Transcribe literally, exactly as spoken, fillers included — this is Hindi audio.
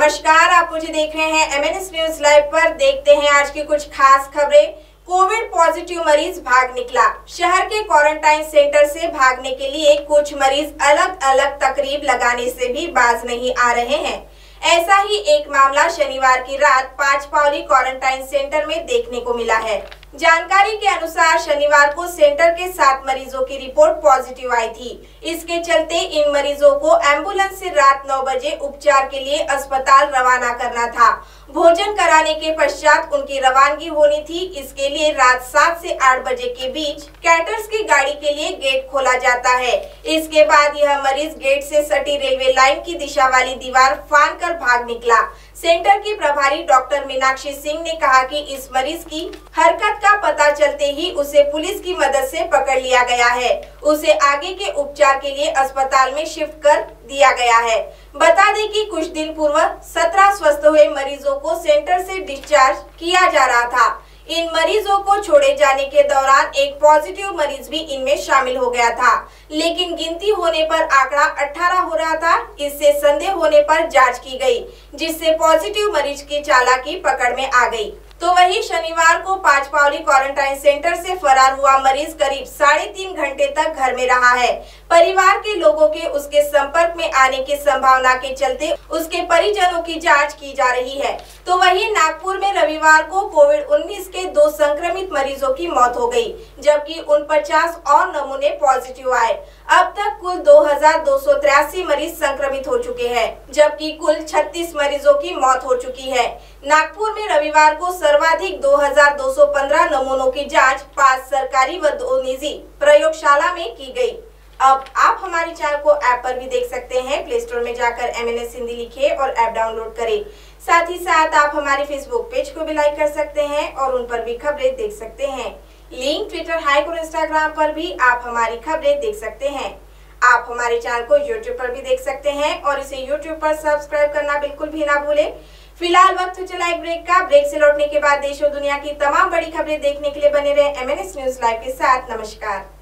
नमस्कार, आप मुझे देख रहे हैं एमएनएस न्यूज लाइव पर। देखते हैं आज की कुछ खास खबरें। कोविड पॉजिटिव मरीज भाग निकला। शहर के क्वारंटाइन सेंटर से भागने के लिए कुछ मरीज अलग अलग तकरीब लगाने से भी बाज नहीं आ रहे हैं। ऐसा ही एक मामला शनिवार की रात पांचपावली क्वारंटाइन सेंटर में देखने को मिला है। जानकारी के अनुसार शनिवार को सेंटर के सात मरीजों की रिपोर्ट पॉजिटिव आई थी। इसके चलते इन मरीजों को एम्बुलेंस से रात नौ बजे उपचार के लिए अस्पताल रवाना करना था। भोजन कराने के पश्चात उनकी रवानगी होनी थी। इसके लिए रात सात से आठ बजे के बीच कैटर्स की गाड़ी के लिए गेट खोला जाता है। इसके बाद यह मरीज गेट से सटी रेलवे लाइन की दिशा वाली दीवार फांद कर भाग निकला। सेंटर की प्रभारी डॉक्टर मीनाक्षी सिंह ने कहा कि इस मरीज की हरकत का पता चलते ही उसे पुलिस की मदद से पकड़ लिया गया है। उसे आगे के उपचार के लिए अस्पताल में शिफ्ट कर दिया गया है। बता दें कि कुछ दिन पूर्व सत्रह स्वस्थ हुए मरीजों को सेंटर से डिस्चार्ज किया जा रहा था। इन मरीजों को छोड़े जाने के दौरान एक पॉजिटिव मरीज भी इनमें शामिल हो गया था, लेकिन गिनती होने पर आंकड़ा अठारह हो रहा था। इससे संदेह होने पर जांच की गई, जिससे पॉजिटिव मरीज की चालाकी पकड़ में आ गई। तो वही शनिवार को पांचपावली क्वारंटाइन सेंटर से फरार हुआ मरीज करीब साढ़े तीन घंटे तक घर में रहा है। परिवार के लोगों के उसके संपर्क में आने की संभावना के चलते उसके परिजनों की जांच की जा रही है। तो वही नागपुर में रविवार को कोविड उन्नीस के दो संक्रमित मरीजों की मौत हो गई, जबकि उन पचास और नमूने पॉजिटिव आए। अब तक कुल दो हजार दो सौ तिरासी मरीज संक्रमित हो चुके हैं, जबकि कुल छत्तीस मरीजों की मौत हो चुकी है। नागपुर में रविवार को सर्वाधिक दो हजार दो सौ पंद्रह नमूनों की जांच पांच सरकारी व दो निजी प्रयोगशाला में की गई। अब आप हमारे चैनल को ऐप पर भी देख सकते हैं। प्ले स्टोर में जाकर एमएनएस हिंदी लिखे और ऐप डाउनलोड करें। साथ ही साथ आप हमारे फेसबुक पेज को भी लाइक कर सकते हैं और उन पर भी खबरें देख सकते हैं। लिंक ट्विटर, हाइक और इंस्टाग्राम पर भी आप हमारी खबरें देख सकते हैं। आप हमारे चैनल को यूट्यूब पर भी देख सकते हैं और इसे यूट्यूब पर सब्सक्राइब करना बिल्कुल भी ना भूलें। फिलहाल वक्त हो चला एक ब्रेक का। ब्रेक से लौटने के बाद देश और दुनिया की तमाम बड़ी खबरें देखने के लिए बने रहे एमएनएस न्यूज लाइव के साथ। नमस्कार।